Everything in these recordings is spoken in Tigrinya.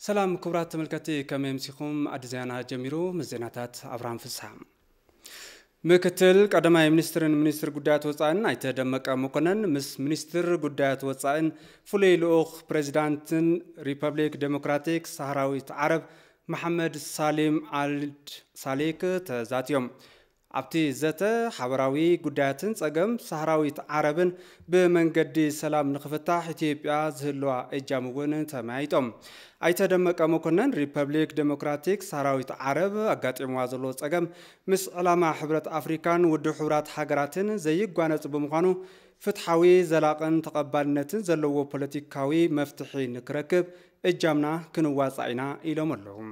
سلام كبرات تملكتي كم يمسكم أدزيانا جميرو مزيناتات أبرام فسام مكتل قدما منستر قدات وصائن ايته دمك مكونن مس منستر قدات وصائن فولي لوخ بريزيدانتن ريبابليك ديمقراطيك صحراويت عرب محمد سالم عالد ساليك تزاتيوم عبتي زته حبراوي قداتن صقم صحراويت عربن بمنقدي سلام نخفتح إثيوبيا زهلوا إجامون تمايتم ايته دمك مكونن ريبابليك ديمقراطيك صحراويت عرب اقات موازلو صقم مس علامة حبرت أفريكان ودو حبرات حقراتن زي قوانت بمخانو فتحاوي زلاقن تقبالنتن زلوو بوليتيكاوي مفتحي نكركب إجامنا كنواز عينا إلى ملهم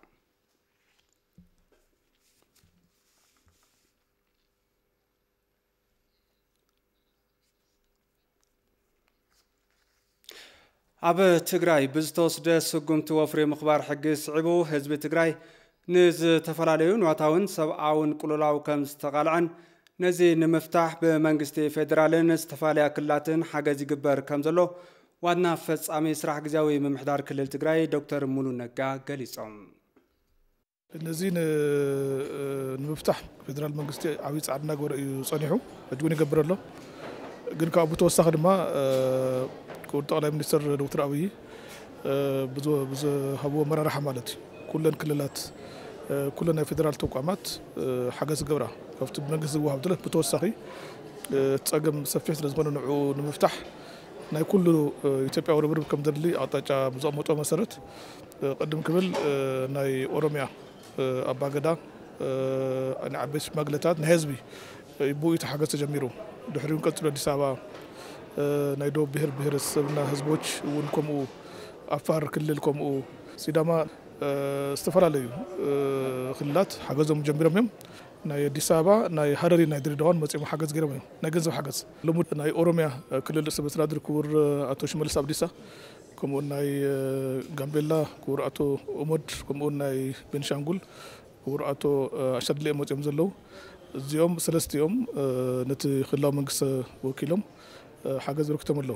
أب تجراي بزتوس ده سجوم توفر مخبار حق صعبو حزب تجراي نز تفلاليون واتاون سبعون كللاو كم استقالعن نزي نمفتاح بمنجستي فدرالين استفاليا كلاتن حاجة جبر كم زلو وادنا فص عمي سرح جزاوي من محضار كل تجراي دكتور مولو نجا قاليصهم نزين نمفتاح فدرال منجستي عويص عدنا قور يصنيحو أجوني قبر الله قل كابو توسخ دما كنت على منستر دكتور أبي بزو هبو مرة رحمالتي كلنا كلنا فدرال توقعات حاجة زجورة كفت بنجز وهاب دلت بتوسخي تأجم سفيح لازمنا نوع نمفتح ناي كله يتبع وربرب كم درلي أعطى بزوم مطعم مسرت قدم قبل ناي أوروميا أباغدا أنا عبيش مغلطات نهزبي يبوي تحاجة تجميرو دحريون كتلو ديسابا نايدو بهر السبنا هزبوش ونكمو أفار كللكمو سيداما استفر عليه خلات حاجزهم جميرهم ناي ديسابا ناي هرري ناي دريدوان مسيم حاجز جرمهم ناي جنزو حاجز لمود ناي أوروميا كلل السبترادر كور أتو شمال سابديسا كمو ناي غامبيلا كور أتو أمود كمو ناي بنشانغول كور أتو أشدلي مسيم زلو زيوم سلستيوم نت خلاو منكس وكيلهم حاجز ركتم له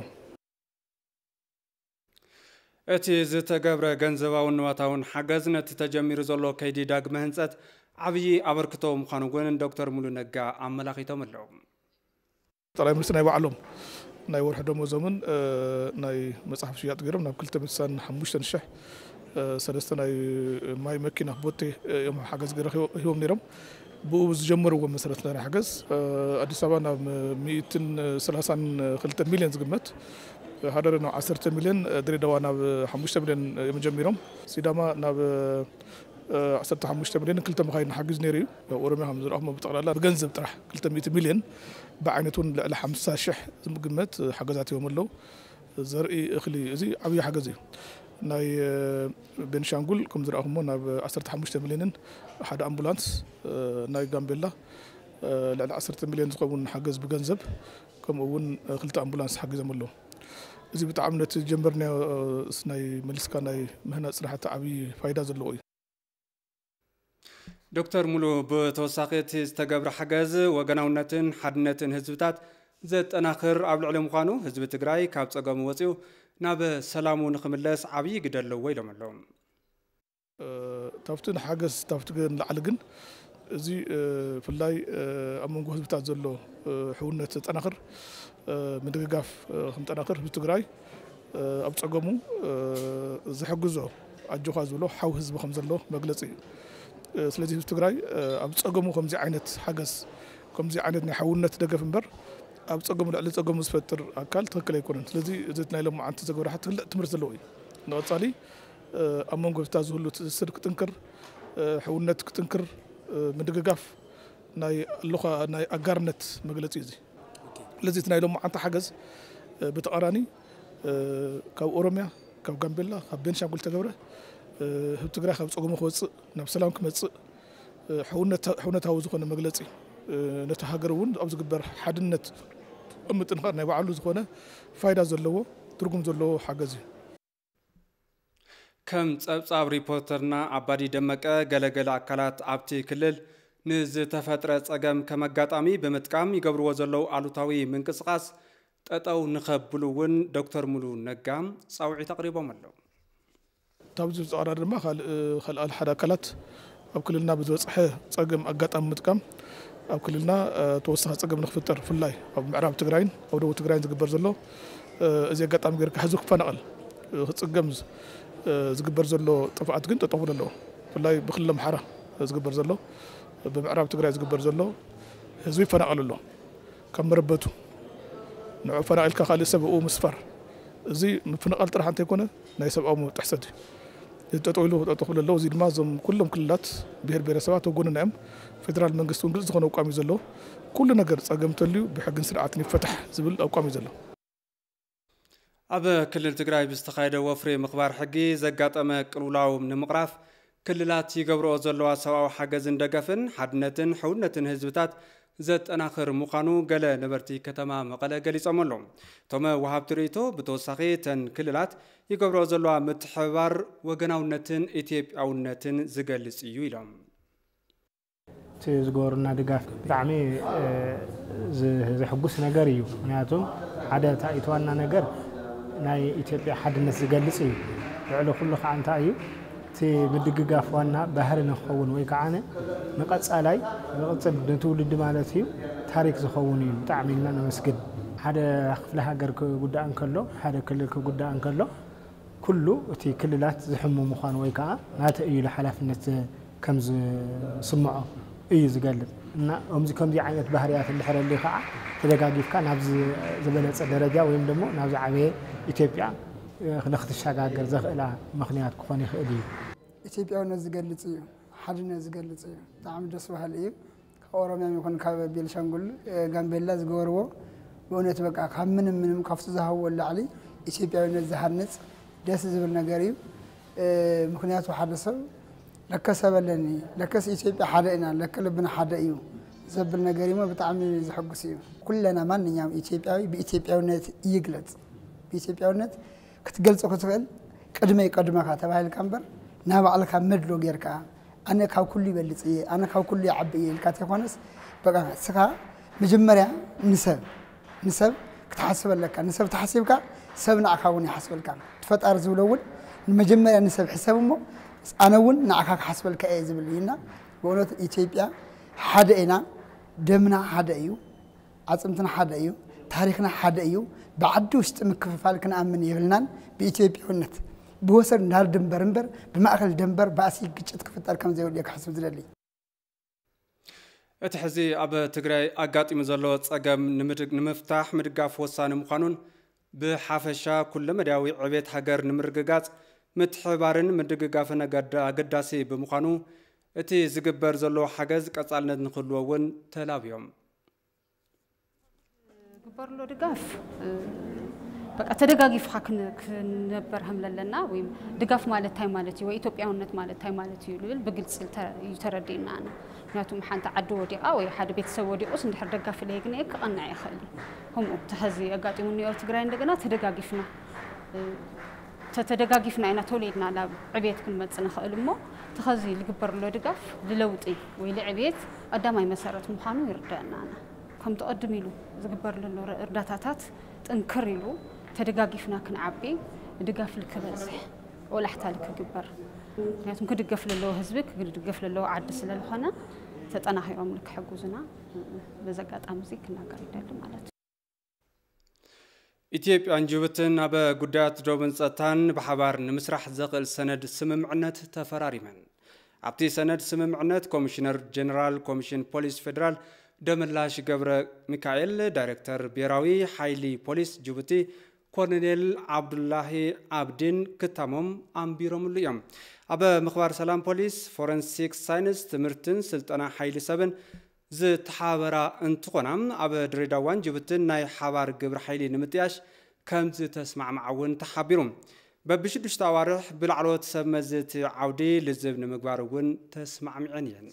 أتي زتجبر جنزباون واتاون حجزنا تتجمير زلوا كيدي داق مهنسات عبي أبركتهم خانوجون دكتور مولو نجا عملاقيتهم اللهم طلع مرسنا يبعلهم ناي ورحدهم وزمن ناي مصحف شيات غيرهم ناي كل تمسان حموشتن الشح سلستنا ماي مكينة بوتي يوم حجز غيره يوم نيرم بوز جمروا مسرتنا حجز أدي سبعنا 130 خلت مليون زقمت هذا رنا 10 مليون دريدوانا 5 مليون مجمرهم سيداما ناب 15 مليون كلتا مخاين حجز نيري ورمي حمز الرحمة بتقال لا بجنزب طرح كلتا 100 مليون بعينتون ل 5 شح زقمت حجزات يوم اللو زرقي اخلي زي عبي حجزي ناي بنشانغول كم زرقهم ناب 15 مليون حدا أمبولانس ناي غامبيلا ل 10 مليون زقون حجز بجنزب كم أون خلتا أمبولانس حجزهم اللو إذا بتعاملت جمبرنا سناي ملسكا ناي مهنا صراحة عبي فايدة زلوي دكتور مولو بتوساقيت استجابر حجز وجناونتن حدنتن هزبتات زت أناخر قبل علم خانو هزب تجراي كاب صقام وصيو ناب سلامون خملس عبي قدر لو ويلهم اللهم تفتن حجز تفتن العلقن زي في اللاي أمون جهز بتاع زلو حونة أناخر من دقاف خمت أناخر في تجراي أبصقامو زحجزو أجوخاز ولو حو هزب خمزلو مجلسي سلزي في تجراي أبصقامو خمزي عينت حجز خمزي عينت نحولنا تدقف مبر أبصقامو لا لصقامو سفتر أكل تركل يكونن سلزي زتنا لهم عن تزقور حتى لا تمرزلوي نوصالي أمون جهز بتاع زلو سرك تنكر حولنا تنكر من دقاف ناي اللغة ناي أجرنت مجلسي زي الذي تنايلهم عن حجز بتقراني كاو أوروميا كاو غامبيلا كاو بنشانغول تجبره هبتجرا كاو صقوم خوص نفسلام كمص حونة هاوز خونه مجلسي نتهاجرون أو زجبر حدنت أمتن خارنا يبعلو زخونه فايدة زلوا ترجم زلوا حجزي كم تصاب ريبورترنا عبادي دمك جلجل أكلات عبتي كلل نز تفترة أجمع كمجاتامي بمتكام يقبروا زلوا علوتاوي من قصقاس تأتوا نخبلون دكتور مولو نجام صوعي تقريبا ملو تابز زقرار ما خل الحركات أو كلنا بزوجه صقم أقطع متكم أو كلنا توصل صقم نخفتر في الله أو معراب تجرين أو دو تجرين زقبر زلو إذا قطع مغير كحزوك فنقل صقم زقبر زلو طفعت كنت تطول له في الله بخل محرة زقبر زلو بمعراب تجرين زقبر زلو زوي فنقل له كم مربته نوع فنقل كخالي سبقوا مسفر زي فنقل طرح أنت يكونه نايسب أو تحسد تطولوا تطول له زي المازم كلهم كلات بهر بيرسوات وقولنا نعم فدرال منقصون رزقنا وقام يزلوا كل نجر صقمت اللي بحق سرعتني فتح زبل أو قام يزلوا أب كل التجراي بيستخايد وفري مخبار حقي زقات أما كلولاو من مقراف كلات يقبروا زلوا سواء حاجز دقفن حدنتن حودنتن هزبتات زت أناخر مقانو قال نبرتي كتما مقالة قال يسمولهم ثم وهاب تريتو بتوسخي تن كللات يقبروا زلوا متحوار وجناونتن إتيب أو نتن زقلس يويلهم تزغورنا دقاف دعمي زي حقوس نجاريو نياتهم عادة تايتوانا نجار ناي إتيب حد الناس زقلس يو يعلو كله عن تايو تي بدقاف وانا بحر نخون ويكعانه نقص علي نقص نتولد مالتي تاريخ زخوني تعملنا مسجد هذا خفلها غير كغدا انكلو هذا كل كغدا انكلو كله تي كللات زحمو مخان ويكا نات اي لحلافنت كمز سمعوا اي زغلط ان امز كمزي عينت بحريات اللي حر اللي خا تدغاغيفكا نابز زبلص درجه ويم دمو نابز عبيه اثيوبيا نخت الشاغاغر زخلا مخنيات كفون يخدي ኢትዮጵያውነት ዝገልጽ እዩ ሓድነት ዝገልጽ እዩ ጣዕም ደስ በሃል እዩ ከኦሮሚያ ይኩን ካብ ቤልሻንጉል ጋምቤላ ዝገበርዎ በእውነት በቃ ካብ ምንም ካፍቱ ዝሃወ ላዕሊ ኢትዮጵያውነት ዝሃንጽ ደስ ዝብል ነገር እዩ ምክንያቱ ሓደ ሰብ ለከሰበለኒ ለከስ ኢትዮጵያ ሓደ ኢና ለከልብና ሓደ እዩ ዘብል ነገር እዩ በጣም ዝሐጉስ እዩ ኩለና ማንኛውም ኢትዮጵያዊ በኢትዮጵያውነት ይግለጽ በኢትዮጵያውነት ክትገልጽ ክትል ቅድመካ ተባሂል ካምበር نابعلك مدلو غيرك انا كاو كل يبلصي انا كاو كل يعبي الكات يخونس بقى سكا مجمريا نسب كتحسب لك نسب تحسبك سبنا اكاون يحسب لك تفطر زولون مجمريا نسب حسابمو انا ون نعكاك حسب لك اي زبلينا بونت ايثيوبيا حدينا دمنا حديو عصمتنا حديو تاريخنا حديو بعد وسط مكففال كنامن يبلنان بايثيوبياነት بوسر نار دمبر بمأخل دمبر باسي قجت كفتر كم زي وليك حسب زللي اتحزي اب تግራይ አጋጢሙ ዘሎ ጸገም ንምፍታሕ ምድጋፍ ወሳኒ ምዃኑን ብሓፈሻ ኩለ መዳዊ ዕቤት ሃገር ንምርግጋጽ ምትሕባርን ምድግጋፍን አገዳሲ ብምዃኑ እቲ ዝግበር ዘሎ ሓገዝ ቀጻልነት ንኽልዎውን ተላብዮም ግበርሎ ድጋፍ በቃ ተደጋጊፍ ሐክን ከነበርهم ለለና ወይም ድጋፍ ማለት ታይ ማለት እዩ ኢትዮጵያውነት ማለት ታይ ማለት እዩ ልብል በግልጽ ተረዲና ምክንያቱም ሓንተ ዓዲ ወዲቃ ወይ ሓደ ቤተሰብ ወዲቁስ እንድሕር ደጋፍ ለይግነ ከቀናዕ ይኽእል هم ተሐዚ አጋጢሙ ነው ትግራይ እንደገና ተደጋጊፍና አይና ተወሊድና ላብ ዕቤት ክንመጽ ንኽእልሞ ተሐዚ ልግበርሎ ድጋፍ ለለውጢ ወይ ለዕቤት አዳማይ መሰረት ምዃኑ ይርዳናና ከም ተቀድም ኢሉ ዝግበርሎ እርዳታታት ጥንክር ኢሉ تدقاقفنا كنعبي دقاف الكبزح ولا حتى لك كبر يعني ممكن تدقف له هزبك تدقف له عدس للخنا تتناهي يوم لك حجوزنا بزقات أمزيك ناقري دل مالت إثيوبيا جبتن أبا قدات دوبن ساتان بحبار نمسرح زقل سند سممعنت تفراريمن عبتي سند سممعنت كوميشنر جنرال كوميشن بوليس فدرال دملاش قبر ميكائيل دايركتور بيراوي حيلي بوليس جبتي كورنيل عبد الله عبدين كتامم أمبيرم اليوم أبا مخبار سلام بوليس فورنسيك ساينس تمرتن سلطنة حيلي سبن زي تحابرا انتقنام أبا دريداوان جبتن ناي حوار قبر حيلي نمتياش كم زي تسمع معون تحابيرم ببشدش توارح بالعروض سمزت عودي للزبن مقبارون تسمع معنيا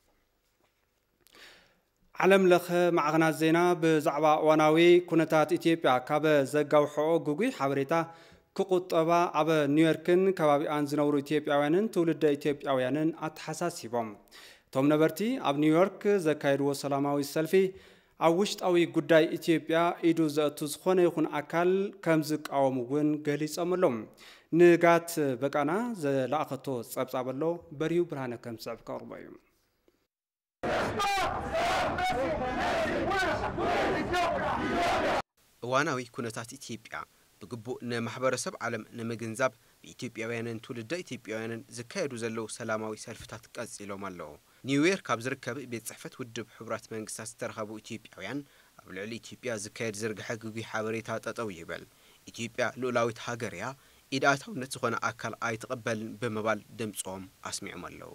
علم لخ معنا زينا بزعبا واناوي كونتات إثيوبيا كاب زقاو حقوق جوجي حبريتا كقطبا عبا نيويوركن كبابي أنزنورو إثيوبياوانن تولد إثيوبياوانن أتحساسيبهم توم نبرتي عب نيويورك زكايرو سلاماوي السلفي አውሽጣዊ ጉዳይ ኢትዮጵያ ኢዱ ዘእቱ ዝኾነ ይኹን አካል ከም ዝቃወሙውን ገሊጾምሎም ንጋት በቃና ዘላእኸቶ ጸብጻበሎ በሪሁ ብርሃነ ከም ዝዕብ ቀርቦ እዩ እዋናዊ ኩነታት ኢትዮጵያ بقبو نمحبرسب عالم نمجنزاب بإثيوبياويان تولد إثيوبياويان زكايدو زلو سلاماوي سلفتات قصيلو مالو نيويورك كابزركب بيتصحفت ودب حبرات منقساس ترخبو إثيوبياويان أبلعلي إثيوبيا زكايد زرق حقوقي حابريتا تطوي يبل إثيوبيا لولاويت هاجريا إداتو نتسخونا أكل آي تقبل بمبال دمصوم أسمع مالو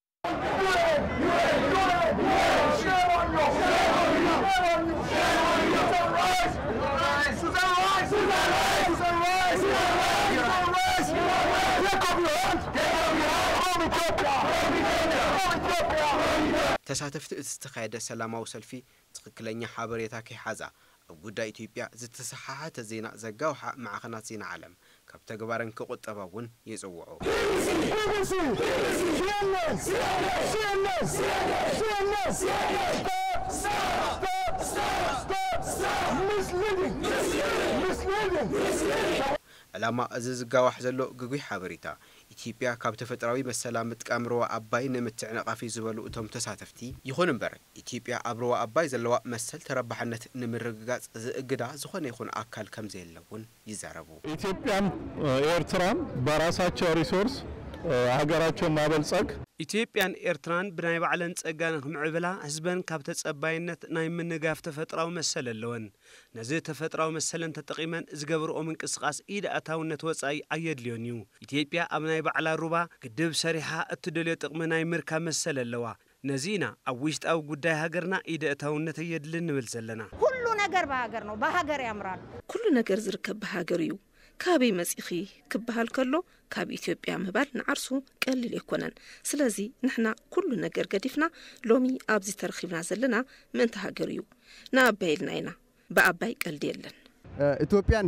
تساتفت استخايدة سلامة سلفي تخكلني حابريتا كي حازا وقودا إثيوبيا زتسحاحات الزينة زقاوحا مع خنات زينة عالم كابتا قبارن كقوت أباون يزوعو لما أزز قاوح زلو قوي حابريتا إثيوبيا كابت فتراوي مسلام متكامروا أباي نمتعنا قافي زبالو أتهم تساتفتي يخون مبر إثيوبيا أبروا أباي زلوا مسل تربحنت نمرقات قدا زخون يخون أكل كم زي اللون يزاربو إثيوبيا إيرتران براساتشو ريسورس هاجراتشو مابلصق ኢትዮጵያን ኤርትራን ብናይ ባዕለን ጸጋን ክምዕብላ ህዝበን ካብ ተጸባይነት ናይ ምንጋፍ ተፈጥራዊ መሰል ኣለወን ነዚ ተፈጥራዊ መሰልን ተጠቂመን ዝገብርኦ ምንቅስቃስ ኢድ ኣታውነት ወጻኢ ኣየድልዮን እዩ ኢትዮጵያ ኣብ ናይ ባዕላ ሩባ ግድብ ሰሪሓ እትደልዮ ጥቕሚ ናይ ምርካብ መሰል ኣለዋ ነዚና ኣብ ውሽጣዊ ጉዳይ ሃገርና ኢድ ኣታውነት ኣየድልን ንብል ዘለና ኩሉ ነገር በሃገር ነው በሃገር ያምራል ኩሉ ነገር ዝርከብ በሃገር እዩ كابي مسيخي كبهال كله كابي إثيوبيا مبال نعرسو قليل يكونن سلازي نحنا كل نجر قديفنا لومي أبزي ترخيبنا زلنا من تهاجريو نابيلنا هنا بأباي قلديلن إثيوبيان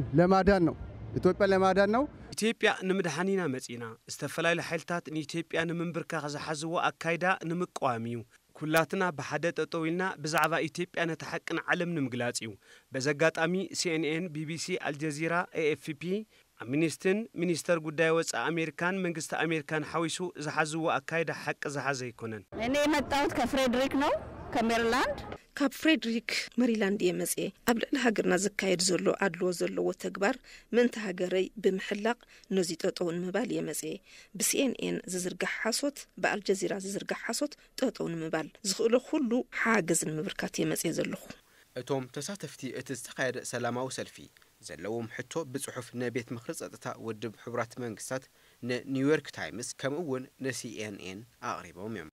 لمادان نو ኢትዮጵያ ንምድሓኒና መጺና ዝተፈላልዩ ሓይልታት ንኢትዮጵያ ንምንብርካ ዝሓዝዎ ኣካይዳ ንምቋሚዩ ኩላትና ብሓደ ጠጠውልና ብዛዕባ ኢትዮጵያ ነተሐቅን ዓለም ንምግላጽ እዩ በዘጋጣሚ CNN BBC አልጀዚራ AFP አምኒስቲን ሚኒስተር ጉዳይ ወጻኢ አሜሪካን መንግስት አሜሪካን ሐዊሱ ዝሓዝዎ ኣካይዳ ሐቅ ዝሓዘ ይኮነን እኔ የመጣሁት ከፍሬድሪክ ነው ከሜሪላንድ ካብ ፍሬድሪክ ሜሪላንድ የመጽ ኣብ ልዕሊ ሃገርና ዝካየድ ዘሎ ኣድሎ ዘለዎ ተግባር ምን ተሃገረይ ብምሕላቕ ነዚ ጠጠውን ምባል የመጽ ብCNN ዝዝርጋሕ ሓሶት በአልጀዚራ ዝዝርጋሕ ሓሶት ጠጠውን ምባል ዝኽእሎ ሁሉ ሓገዝን ምብርካት የመጽ ዘለኹ እቶም ተሳተፍቲ እቲ ዝተኻየደ ሰላማዊ ሰልፊ ዘለዎም ሕቶ ብጽሑፍ ነቤት ምክሪ ጸጥታ ውድብ ሕብራት መንግስታት ንኒውዮርክ ታይምስ ከምኡውን ንCNN ኣቕሪቦም እዮም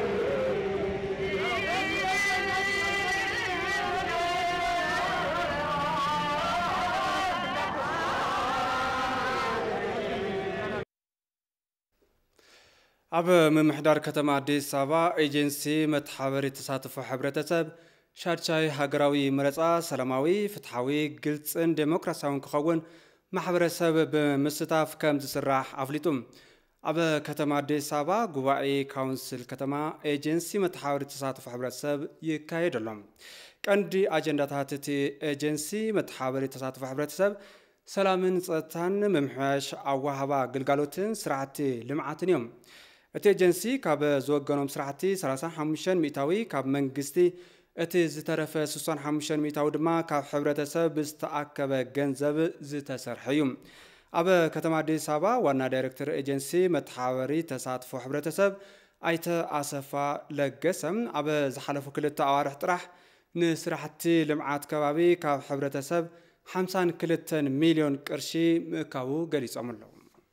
ኣብ ምምሕዳር ከተማ አዲስ አበባ ኤጀንሲ መተሓበሪ ተሳትፎ ሕብረተሰብ ሻድሻይ ሃገራዊ ምረጻ ሰላማዊ ፍትሓዊ ግልጽን ዴሞክራሲያውን ክኸውን ማሕበረሰብ ብምስታፍ ከም ዝስራሕ ኣፍሊጡም ኣብ ከተማ አዲስ አበባ ጉባኤ ካውንስል ከተማ ኤጀንሲ መተሓበሪ ተሳትፎ ሕብረተሰብ ይካየደሎም ቀንዲ አጀንዳታት እቲ ኤጀንሲ መተሓበሪ ተሳትፎ ሕብረተሰብ ሰላምን ጸጥታን ምምሕያሽ ኣዋሃባ ግልጋሎትን ስራሕቲ ልምዓትን እዮም እቲ ኤጀንሲ ካብ ዝወገኖም ስራሕቲ 35 ሚእታዊ ካብ መንግስቲ እቲ ዝተረፈ 65 ሚእታዊ ድማ ካብ ሕብረተሰብ ዝተኣከበ ገንዘብ ዝተሰርሐ እዩ ኣብ ከተማ አዲስ አበባ ዋና ዳይሬክተር ኤጀንሲ መተሓበሪ ተሳትፎ ሕብረተሰብ ኣይተ ኣሰፋ ለገሰም ኣብ ዝሓለፉ ክልተ ኣዋርሕ ጥራሕ ንስራሕቲ ልምዓት ከባቢ ካብ ሕብረተሰብ 52 ሚልዮን ቅርሺ ምእካቡ ገሊጾም ኣለዉ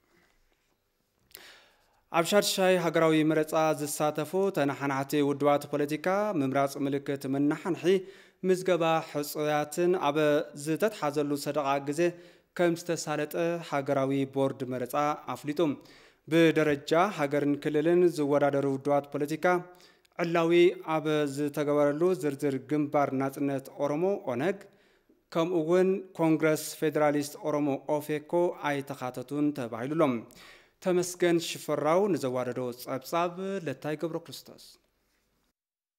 ኣብ ሻድሻይ ሃገራዊ ምረጻ ዝሳተፉ ተናሓናሕቲ ውድባት ፖለቲካ ምምራጽ ምልክት መናሓንሒ ምዝገባ ሕጹያትን ኣብ ዝተተሓዘሉ ሰደቓ ግዜ ከም ዝተሳለጠ ሃገራዊ ቦርድ ምረጻ ኣፍሊጡም ብደረጃ ሃገርን ክልልን ዝወዳደሩ ውድባት ፖለቲካ ዕላዊ ኣብ ዝተገበረሉ ዝርዝር ግንባር ናጽነት ኦሮሞ ኦነግ ከምኡውን ኮንግረስ ፌደራሊስት ኦሮሞ ኦፌኮ ኣይተኻተቱን ተባሂሉሎም ተመስገን ሽፈራው ንዘዋደዶ ጸብጻብ ለታይ ገብረ ክርስቶስ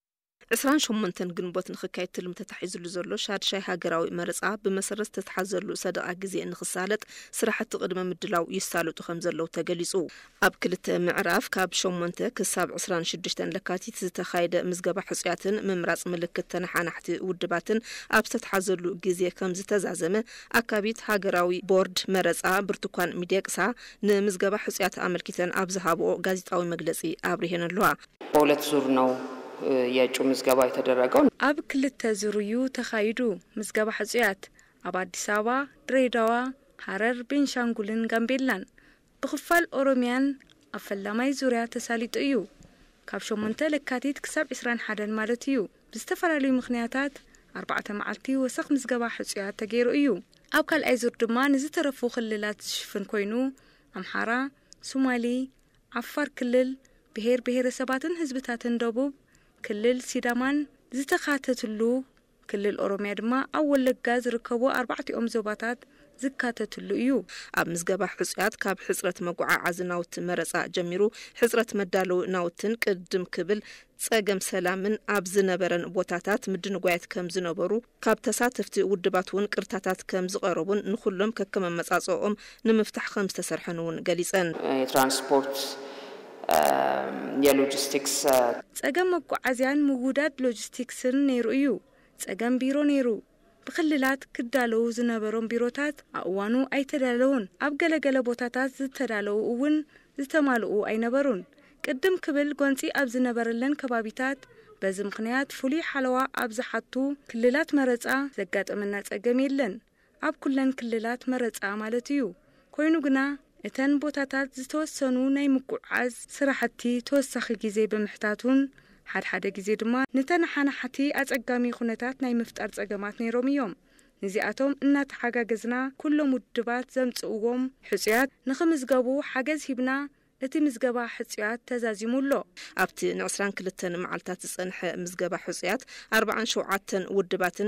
28 ግንቦት ንኽካየድ ትልም ተታሒዙሉ ዘሎ ሻድሻይ ሃገራዊ መረፃ ብመሰረት ተተሓዘሉ ሰደቓ ግዜ ንኽሳለጥ ስራሕቲ ቅድመ ምድላው ይሳለጡ ከም ዘለው ተገሊጹ ኣብ ክልተ ምዕራፍ ካብ 8 ክሳብ 26 ለካቲት ዝተኻየደ ምዝገባ ሕጽያትን ምምራጽ ምልክት ተነሓናሕቲ ውድባትን ኣብ ዝተተሓዘሉ ግዜ ከም ዝተዛዘመ ኣካቢት ሃገራዊ ቦርድ መረፃ ብርቱካን ሚደቅሳ ንምዝገባ ሕጽያት ኣመልኪተን ኣብ ዝሃብኦ ጋዜጣዊ መግለጺ አብሪሄን ኣለዋ በሁለት ዙር ነው የእጩ ምዝገባ የተደረገው ኣብ ክልተ ዙርዩ ተኻይዱ ምዝገባ ሕጽያት ኣብ አዲስ አበባ ድሬዳዋ ሐረር ቤንሻንጉልን ጋምቤላን ብኽፋል ኦሮሚያን ኣብ ፈላማይ ዙርያ ተሳሊጡ እዩ ካብ 8 ለካቲት ክሳብ 21 ማለት እዩ ብዝተፈላለዩ ምኽንያታት 4 መዓልቲ ወሰኽ ምዝገባ ሕጽያት ተገይሩ እዩ ኣብ ካልኣይ ዙር ድማ ንዝተረፉ ክልላት ዝሽፍን ኮይኑ ኣምሓራ ሶማሊ ዓፋር ክልል ብሄር ብሄረሰባትን ህዝብታትን ደቡብ ክልል ሲዳማን ዝተኻተትሉ ክልል ኦሮሚያ ድማ ኣብ ወለጋ ዝርከቡ 4 ዞባታት ዝካተትሉ እዩ ኣብ ምዝገባ ሕጽያት ካብ ሕጽረት መጓዓዓዝ ናውቲ መረፃ ጀሚሩ ሕጽረት መዳለው ናውትን ቅድም ክብል ጸገም ሰላምን ኣብ ዝነበረን ቦታታት ምድንጓያት ከም ዝነበሩ ካብ ተሳተፍቲ ውድባትን ቅርታታት ከም ዝቀረቡን ንኹሎም ከከም መጻጽኦም ንምፍታሕ ከም ዝተሰርሐኑን ገሊጸን የትራንስፖርት የሎጂስቲክስ ጸገም መጓዓዝያን ምውዳድ ሎጂስቲክስን ነይሩ እዩ ጸገም ቢሮ ነይሩ ብክልላት ክዳለው ዝነበሮም ቢሮታት ኣዋኑ ኣይተዳለውን ኣብ ገለገለ ቦታታት ዝተዳለው እውን ዝተማልኡ ኣይነበሩን ቅድም ክብል ጎንፂ ኣብ ዝነበረለን ከባቢታት በዚ ምኽንያት ፍሉይ ሓለዋ ኣብ ዝሓቱ ክልላት መረፃ ዘጋጠመና ጸገም የለን ኣብ ኩለን ክልላት መረፃ ማለት እዩ ኮይኑ ግና እተን ቦታታት ዝተወሰኑ ናይ ምጉዓዝ ስራሕቲ ተወሳኺ ግዜ ብምሕታቱን ሓደ ግዜ ድማ ንተነሓናሕቲ ኣጸጋሚ ኩነታት ናይ ምፍጣር ጸገማት ነይሮም እዮም ንዚኣቶም እናተሓጋገዝና ኩሎም ውድባት ዘምጽእዎም ሕጽያት ንኽምዝገቡ ሓገዝ ሂብና እቲ ምዝገባ ሕጽያት ተዛዚሙሎ ኣብቲ ን22 መዓልታት ዝጸንሐ ምዝገባ ሕጽያት 47 ውድባትን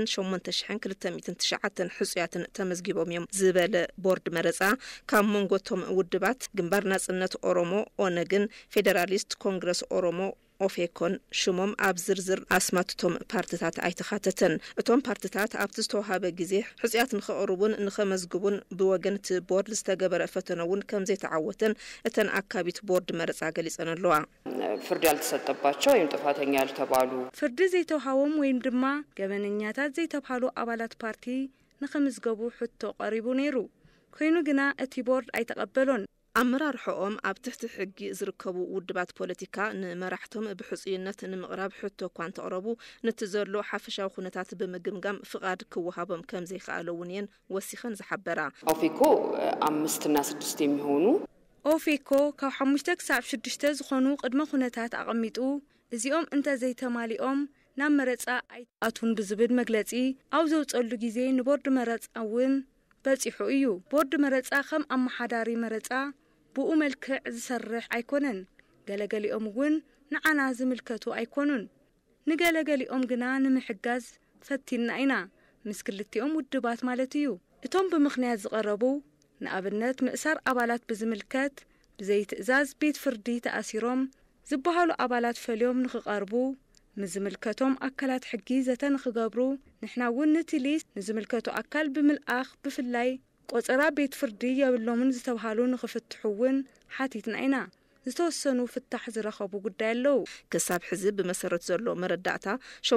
8209 ሕጽያትን ተመዝጊቦም እዮም ዝበለ ቦርድ መረፃ ካብ መንጎቶም ውድባት ግንባር ናጽነት ኦሮሞ ኦነግን ፌደራሊስት ኮንግረስ ኦሮሞ ኦፌኮን ሽሞም ኣብ ዝርዝር ኣስማትቶም ፓርቲታት ኣይተኻተተን እቶም ፓርቲታት ኣብቲ ዝተዋሃበ ግዜ ሕጽያት ንኽቕርቡን ንኸመዝግቡን ብወገንቲ ቦርድ ዝተገበረ ፈተነውን ከም ዘይተዓወተን እተን ኣካቢት ቦርድ መረፃ ገሊጸን ኣለዋ ፍርድ ያልተሰጠባቸው ወይም ጥፋተኛ ያልተባሉ ፍርድ ዘይተዋሃቦም ወይም ድማ ገበነኛታት ዘይተባሉ አባላት ፓርቲ ንኸመዝገቡ ሕቶ ቀሪቡ ነይሩ ኮይኑ ግና እቲ ቦርድ ኣይተቀበሎን ኣመራርሖኦም ኣብ ትሕቲ ሕጊ ዝርከቡ ውድባት ፖለቲካ ንመራሕቶም ብሕጽይነት ንምቕራብ ሕቶ እኳ እንተቕረቡ ነቲ ዘሎ ሓፈሻዊ ኩነታት ብምግምጋም ፍቓድ ክወሃቦም ከም ዘይከኣለውን እየን ወሲኸን ዝሓበራ ኦፌኮ 5 እና 6 የሚሆኑ ኦፌኮ ካብ 5 ክሳብ 6 ዝኾኑ ቅድመ ኩነታት ኣቐሚጡ እዚኦም እንተ ዘይተማሊኦም ናብ መረፃ ኣይተኣቱን ብዝብል መግለጺ ኣብ ዘውፀሉ ግዜ ንቦርድ መረፃ እውን በፂሑ እዩ ቦርድ መረፃ ከም ኣመሓዳሪ መረፃ ብኡ መልክዕ ዝሰርሕ ኣይኮነን ገለገሊኦም እውን ንዓና ዝምልከቱ ኣይኮኑን ንገለገሊኦም ግና ንምሕጋዝ ፈቲና ኢና ምስ ክልቲኦም ውድባት ማለት እዩ እቶም ብምኽንያት ዝቐረቡ ንኣብነት ምእሳር ኣባላት ብዝምልከት ብዘይትእዛዝ ቤት ፍርዲ ተኣሲሮም ዝበሃሉ ኣባላት ፈልዮም ንኽቐርቡ ምዝምልከቶም ኣካላት ሕጊ ዘተን ክገብሩ ንሕና እውን ነቲ ሊስት ንዝምልከቱ ኣካል ብምልኣኽ ብፍላይ ቆፀራ ቤት ፍርዲ የብሎምን ዝተባሃሉ ንኽፍትሑውን ሓቲትና ኢና ዝተወሰኑ ፍታሕ ዝረኸቡ ጉዳይ ኣለዉ ክሳብ ሕዚ ብመሰረት ዘሎ መረዳእታ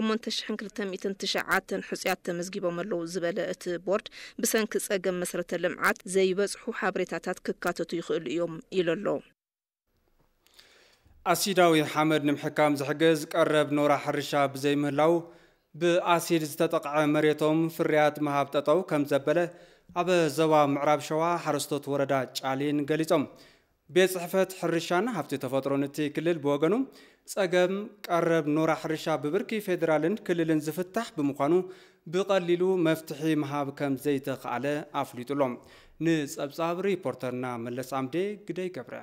8209 ሕጽያት ተመዝጊቦም ኣለዉ ዝበለ እቲ ቦርድ ብሰንኪ ጸገም መሰረተ ልምዓት ዘይበጽሑ ሓበሬታታት ክካተቱ ይኽእሉ እዮም ኢሉ ኣሎ ኣሲዳዊ ሓመድ ንምሕካም ዝሕግዝ ቀረብ ኖራ ሕርሻ ብዘይምህላው ብኣሲድ ዝተጠቕዐ መሬቶም ፍርያት መሃብ ጠጠው ከም ዘበለ ኣብ ዞባ ምዕራብ ሸዋ ሓረስቶት ወረዳ ጫሊን ገሊጾም ቤት ጽሕፈት ሕርሻን ሃብቲ ተፈጥሮን እቲ ክልል ብወገኑ ጸገም ቀረብ ኖራ ሕርሻ ብብርኪ ፌደራልን ክልልን ዝፍታሕ ብምዃኑ ብቐሊሉ መፍትሒ መሃብ ከም ዘይተኸኣለ ኣፍሊጡሎም ንጸብጻብ ሪፖርተርና መለስ ኣምዴ ግደይ ገብረ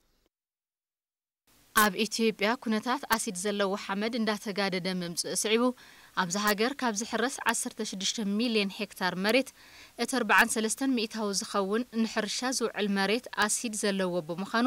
ኣብ ኢትዮጵያ ኩነታት ኣሲድ ዘለዎ ሓመድ እንዳተጋደደ ምምጽእ ስዒቡ ኣብዚ ሃገር ካብ ዝሕረስ 16 ሚልዮን ሄክታር መሬት እቲ 43 ሚእታዊ ዝኸውን ንሕርሻ ዝውዕል መሬት ኣሲድ ዘለዎ ብምዃኑ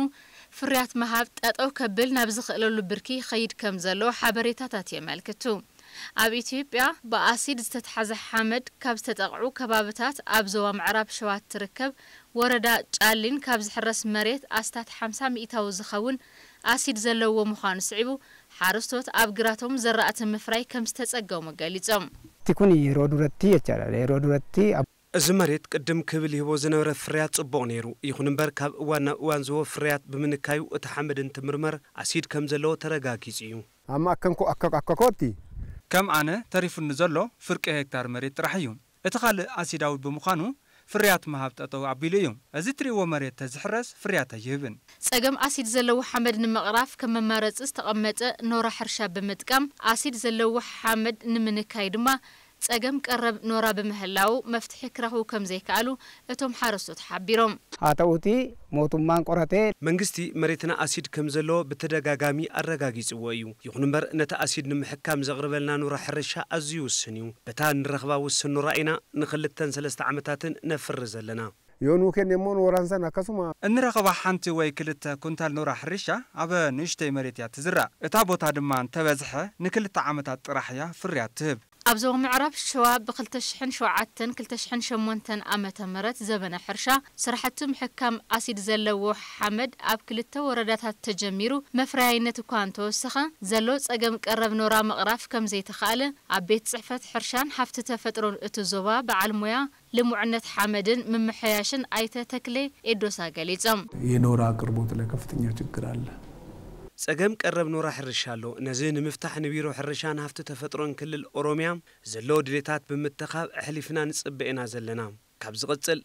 ፍርያት መሃብ ጠጠው ከብል ናብ ዝኽእለሉ ብርኪ ኸይድ ከም ዘሎ ሓበሬታታት የመልክቱ ኣብ ኢትዮጵያ በአሲድ ዝተተሓዘ ሓመድ ካብ ዝተጠቅዑ ከባቢታት ኣብ ዞባ ምዕራብ ሸዋ ትርከብ ወረዳ ጫሊን ካብ ዝሕረስ መሬት ኣስታት 50 ሚእታዊ ዝኸውን አሲድ ዘለዎ ምዃኑ ስዒቡ ሓረስቶት ኣብ ግራቶም ዘራእቲ ምፍራይ ከም ዝተጸገሙ ገሊጾም ትኩኒ ሮዱረቲ ይቻላል ሮዱረቲ እዚ መሬት ቅድም ክብል ይቦ ዝነበረ ፍርያት ጽቡቕ ነይሩ ይኹን እምበር ካብ እዋን እዋን ዝወ ፍርያት ብምንካዩ እቲ ሓመድ እንትምርመር አሲድ ከም ዘለዎ ተረጋጊጹ እዩ ኣማ ኣከንኮ ኣከኮቲ ከም ኣነ ተሪፉኒ ዘሎ ፍርቂ ሄክታር መሬት ጥራሕ እዩ እቲ ካልእ አሲዳዊ ብምዃኑ ፍርያት መሃብ ጠጠው ኣቢሉ እዩ እዚ ትሪእዎ መሬት ተዝሕረስ ፍርያት ኣይህብን ጸገም አሲድ ዘለዎ ሓመድ ንምቕራፍ ከም መማረጽ ዝተቐመጠ ኖራ ሕርሻ ብምጥቃም አሲድ ዘለዎ ሓመድ ንምንካይ ድማ ጸገም ቀረብ ኖራ በመህላው መፍትሒ ክረኽቡ ከም ዘይከኣሉ እቶም ሓረስቶት ሓቢሮም ኣተውቲ ሞቱማን ቆረቴ መንግስቲ መሬትና አሲድ ከም ዘሎ ብተደጋጋሚ ኣረጋጊጽዎ እዩ ይኹን እምበር ነቲ አሲድ ንምሕካም ዘቕርበልና ኖራ ሕርሻ ኣዝዩ ውስን እዩ በታ ንረኽባ ውስን ኖራ ኢና ንኽልተን 3 ዓመታትን ነፍር ዘለና ዮኑ ከነሞን ወራንሰን አከሱማ እንረኸባ ሓንቲ ወይ ክልተ ኩንታል ኖራ ሕርሻ ኣብ ንእሽተይ መሬት እያ ትዝራእ እታ ቦታ ድማ እንተበዝሐ ንክልተ ዓመታት ጥራሕ እያ ፍርያት ትህብ ኣብ ዞባ ምዕራብ ሸዋ ብ2007-2008 ዓመተ ምህረት ዘበነ ሕርሻ ስራሕቲ ምሕካም አሲድ ዘለዎ ሓመድ ኣብ ክልተ ወረዳታት ተጀሚሩ መፍረያይነት እኳ እንተወሰኸ ዘሎ ጸገም ቀረብ ኖራ መቕራፍ ከም ዘይተኻለ ኣብ ቤት ጽሕፈት ሕርሻን ሃፍቲ ተፈጥሮን እቲ ዞባ በዓል ሞያ ልሙዕነት ሓመድን ምምሕያሽን ኣይተ ተክሌ ኤዶሳ ገሊጾም የኖራ አቅርቦት ላይ ከፍተኛ ችግር አለ ጸገም ቀረብ ኖራ ሕርሻ ኣሎ ነዚ ንምፍታሕ ንቢሮ ሕርሻን ሃፍቲ ተፈጥሮን ክልል ኦሮሚያ ዘሎ ድሌታት ብምትኻብ ኣሕሊፍና ንጽበኤና ዘለና ካብ ዝቕጽል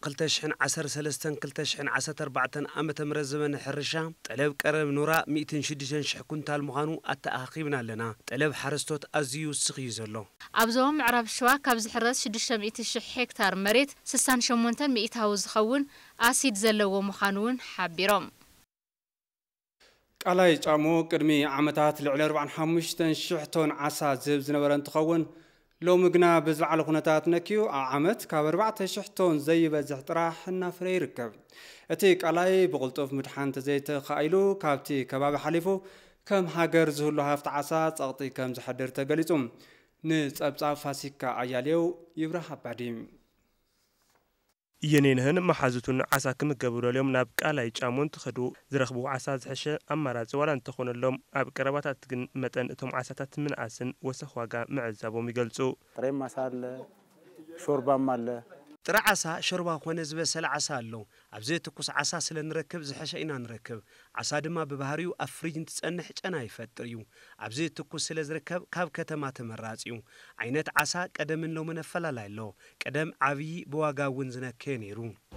2013-2014 ዓመተ ምህረት ዘመነ ሕርሻ ጠለብ ቀረብ ኖራ 106,000 ኩንታል ምዃኑ ኣተኣኺብና ኣለና ጠለብ ሓረስቶት ኣዝዩ ውስኽ እዩ ዘሎ ኣብ ዞባ ምዕራብ ሸዋ ካብ ዝሕረስ 600,000 ሄክታር መሬት 68 ሚእታዊ ዝኸውን አሲድ ዘለዎ ምዃኑ እውን ሓቢሮም ቃላይ ጫሞ ቅድሚ ዓመታት ልዕሊ 45,000 ቶን ዓሳ ዝህብ ዝነበረ እንትኸውን ሎሚ ግና ብዝለዓለ ኩነታት ነኪዩ ኣብ ዓመት ካብ 4,000 ቶን ዘይበዝሕ ጥራሕ እናፍረ ይርከብ እቲ ቃላይ ብቕልጡፍ ምድሓን ተዘይተኻኢሉ ካብቲ ከባቢ ሓሊፉ ከም ሃገር ዝህሉ ሃፍቲ ዓሳ ጸቕጢ ከም ዝሕድር ተገሊጹ ንጸብጻብ ፋሲካ ኣያሌው ይብራህ ኣባዲም የኔንህን መሓዙቱን ዓሳ ክምገብረሎም ናብ ቃላይ ጫሞን ተኸዱ ዝረኽቡ ዓሳ ዝሕሸ ኣማራጺ ዋላ እንተኾነሎም ኣብ ቀረባታት ግን መጠን እቶም ዓሳታት ምንኣስን ወሰኽ ዋጋ ምዕዛቦም ይገልጹ ጥሬም ዓሳ አለ ሾርባም አለ ጥረ ዓሳ ሾርባ ኮነ ዝበሰለ ዓሳ ኣሎ ኣብዚ ትኩስ ዓሳ ስለ ንረክብ ዝሕሸ ኢና ንረክብ ዓሳ ድማ ብባህሪኡ ኣብ ፍሪጅ እንትጸንሕ ጨና ይፈጥር እዩ ኣብዚ ትኩስ ስለ ዝርከብ ካብ ከተማ ተመራጺ እዩ ዓይነት ዓሳ ቀደምን ሎምን ኣፈላላይ ኣሎ ቀደም ዓብዪ ብዋጋ እውን ዝነክየ ነይሩ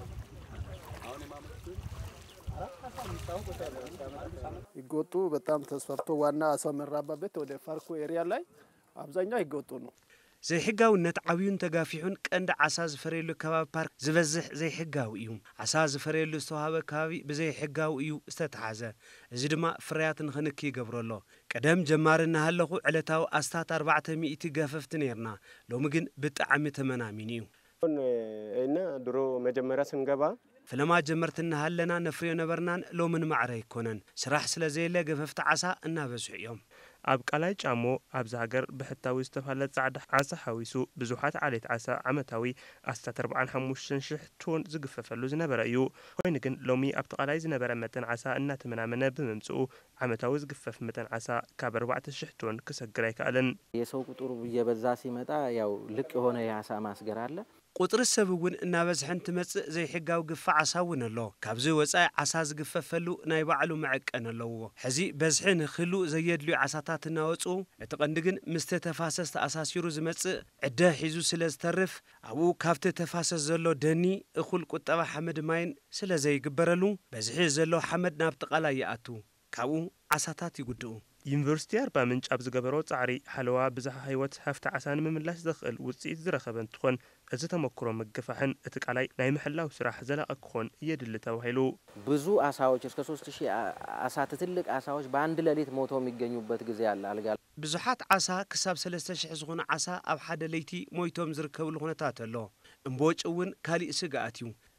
ይጎጡ በጣም ተስፋፍቶ ዋና ዓሳ መራባበት ወደ ፋርኮ ኤሪያ ላይ አብዛኛው ይጎጡ ነው ዘይሕጋውነት ዓብዩን ተጋፊሑን ቀንዲ ዓሳ ዝፈረየሉ ከባቢ ፓርክ ዝበዝሕ ዘይሕጋዊ እዩ ዓሳ ዝፈረየሉ ዝተዋሃበ ከባቢ ብዘይሕጋዊ እዩ ዝተተሓዘ እዚ ድማ ፍርያት ንኽንክ ይገብረሎ ቀደም ጀማሪ እናሃለኹ ዕለታዊ ኣስታት 400 ገፈፍቲ ነርና ሎሚ ግን ብጣዕሚ ተመናሚን እዩ እና ድሮ መጀመሪያ ስንገባ فلما جمرتنا هلنا نفريو نبرنان لو من معري كونن سراح سلازيله ገፈፍቲ ዓሳ እናበዝሑ እዮም ኣብ ቃላይ ጫሞ ኣብ ዛገር ብሕታዊ ዝተፋለጥ ጻዕዳ ዓሳ ሓዊሱ ብዙሓት ዓሌት ዓሳ ዓመታዊ ኣስታት 45,000 ቶን ዝግፈፈሉ ዝነበረ እዩ ኮይኑ ግን ሎሚ ኣብ ቃላይ ዝነበረ መጠን ዓሳ እናተመናመነ ብምምጽኡ ዓመታዊ ዝግፈፍ መጠን ዓሳ ካብ 4,000 ቶን ክሰግር አይከኣልን የሰው ቁጥሩ እየበዛ ሲመጣ ያው ልቅ የሆነ የዓሳ ማስገር አለ ቁጥር ሰብውን እናበዝሕን ትመጽእ ዘይሕጋው ግፋዕ ዓሳውን ኣሎ ካብዚ ወጻኢ ዓሳ ዝግፈፈሉ ናይ ባዕሉ መዐቀን ኣለዎ ሕዚ በዝሕን ክሉ ዘየድልዩ ዓሳታት እናወጹ እቲ ቀንዲ ግን ምስተ ተፋሰስ ተኣሳሲሩ ዝመጽእ ዕደ ሒዙ ስለ ዝተርፍ ኣብኡ ካብቲ ተፋሰስ ዘሎ ደኒ እኹል ቁጠባ ሓመድ ማይን ስለ ዘይግበረሉ በዝሒ ዘሎ ሓመድ ናብ ጥቓላይ ይኣቱ ካብኡ ዓሳታት ይጉድኡ ዩኒቨርሲቲ አርባ ምንጭ ኣብ ዝገበሮ ጻዕሪ ሓለዋ ብዝሓ ህይወት ሃፍቲ ዓሳን ምምላሽ ዝኽእል ውጽኢት ዝረኸበ እንትኾን እዚ ተመክሮ ምግፋሕን እቲ ቃላይ ናይ ምሕላው ስራሕ ዘላቂ ክኾን እየድሊ ተባሂሉ ብዙ ዓሳዎች እስከ 3,000 ዓሳ ትልቅ ዓሳዎች በአንድ ሌሊት ሞተው የሚገኙበት ጊዜ አለ አልጋ ብዙሓት ዓሳ ክሳብ 3,000 ዝኾነ ዓሳ ኣብ ሓደ ለይቲ ሞይቶም ዝርከብሉ ኩነታት ኣሎ እምቦጭ እውን ካሊእ ስጋኣት እዩ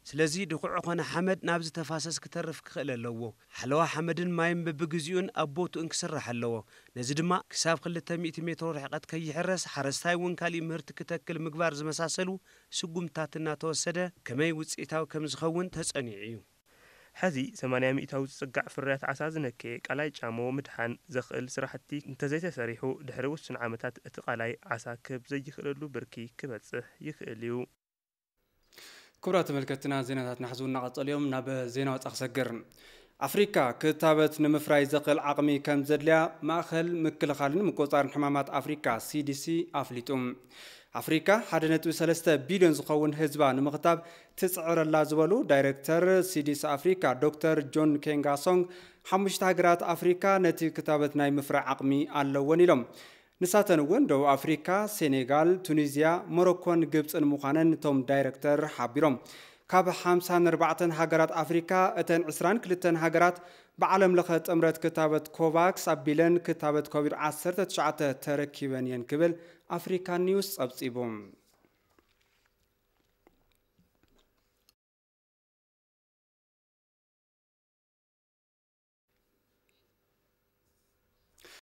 ስለዚ ድኩዕ ኮነ ሓመድ ናብ ዝተፋሰስ ክተርፍ ክኽእል ኣለዎ ሓለዋ ሓመድን ማይን በብግዚኡን ኣቦቱን ክስራሕ ኣለዎ ነዚ ድማ ክሳብ 200 ሜትሮ ርሕቀት ከይሕረስ ሓረስታይ እውን ካሊእ ምህርቲ ክተክል ምግባር ዝመሳሰሉ ስጉምታት እናተወሰደ ከመይ ውፅኢታዊ ከም ዝኸውን ተጸኒዑ እዩ ሕዚ 80 ሚእታዊ ዝጽጋዕ ፍርያት ዓሳ ዝነከየ ቃላይ ጫሞ ምድሓን ዘኽእል ስራሕቲ እንተዘይተሰሪሑ ድሕሪ ውስን ዓመታት እቲ ቃላይ ዓሳ ክብ ዘይኽእለሉ ብርኪ ክበጽሕ ይኽእል እዩ ክቡራት ተመልከትና ዜናታት ናሕዙና ቀጸልዮም ናብ ዜና ወጻ ክሰግር ኣፍሪካ ክታበት ንምፍራይ ዘኽእል ዓቕሚ ከም ዘድልያ ማእኸል ምክልኻልን ምቆጻርን ሕማማት ኣፍሪካ CDC ኣፍሊጡ ኣፍሪካ 1.3 ቢልዮን ዝኸውን ህዝባ ንምኽታብ ትጽዕረላ ዝበሉ ዳይሬክተር CDC ኣፍሪካ ዶክተር ጆን ኬንጋሶንግ 5 ሃገራት ኣፍሪካ ነቲ ክታበት ናይ ምፍራይ ዓቕሚ ኣለወን ኢሎም ንሳተን እውን ደቡብ ኣፍሪካ ሴኔጋል ቱኒዝያ ሞሮኮን ግብፅን ምዃነን ቶም ዳይሬክተር ሓቢሮም ካብ 54 ሃገራት ኣፍሪካ እተን 22 ሃገራት بعلم لخ تمرت كتابة كوفاكس أبيلن كتابة كوفيد 19 تركيبن ينكبل أفريكان نيوز أبصيبهم